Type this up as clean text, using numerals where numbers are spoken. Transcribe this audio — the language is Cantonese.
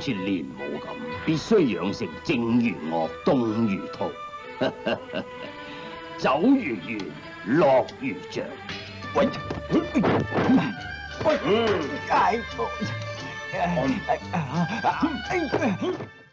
似練武咁，必須養成靜如岳，動如濤，走如圓，落如象。喂，解